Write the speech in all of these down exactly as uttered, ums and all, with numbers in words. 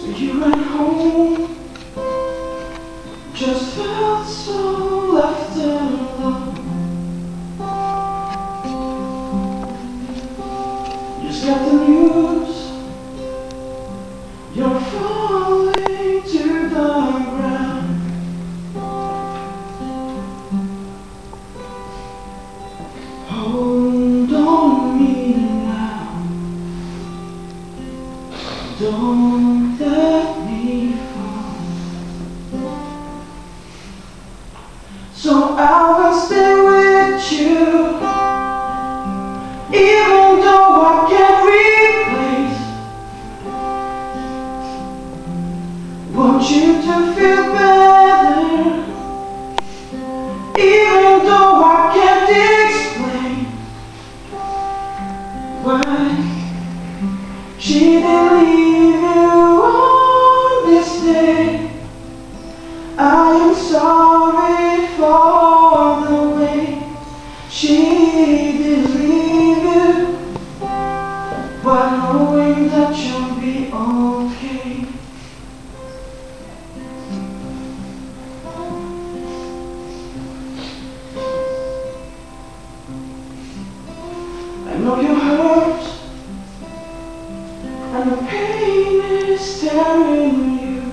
So you went home, just felt so left alone. Just got the news, you're falling to the ground. Hold on me now, don't let me fall. So I will stay with you, even though I can't replace. Want you to feel better, even though I can't explain why she didn't leave you on this day. I am sorry for the way she did leave you, but knowing that you'll be okay. I know you're hurt, and the pain is tearing you.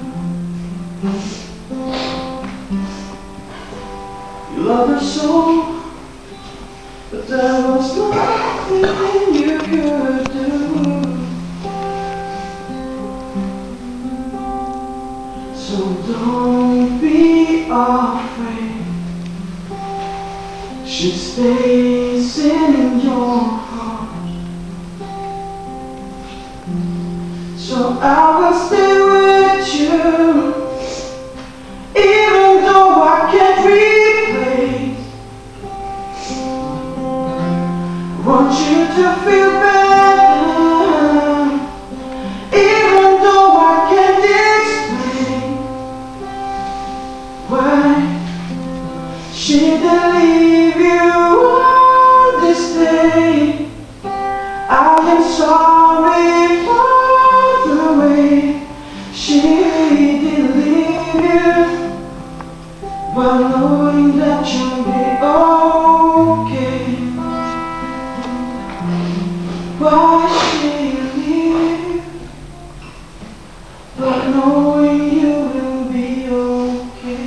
You love her so, but there was nothing you could do. So don't be afraid, she stays in your heart. So I will stay with you, even though I can't replace. Want you to feel better, even though I can't explain why she didn't leave you on this day. I am sorry for the way she did leave you, but knowing that you'll be okay. Why she leave, but knowing you will be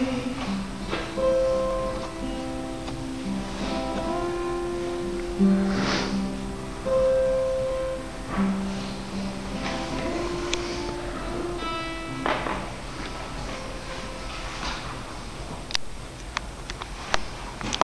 okay.